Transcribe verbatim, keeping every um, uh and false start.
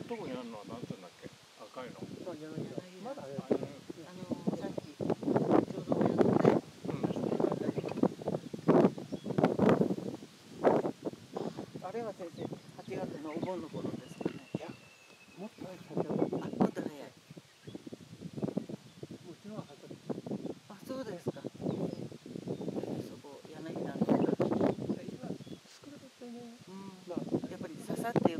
とこにあるのはなんていうんだっけ、赤いの。 まだあれあのさっきちょうど親のね、あれは先生はちがつのお盆の頃ですかね。 いや、もっと早く咲いちゃう。 あ、もっと早い。 うちのは早く。 あ、そうですか。そこ柳なんで。 今作るとね、 うん。 まあやっぱりささって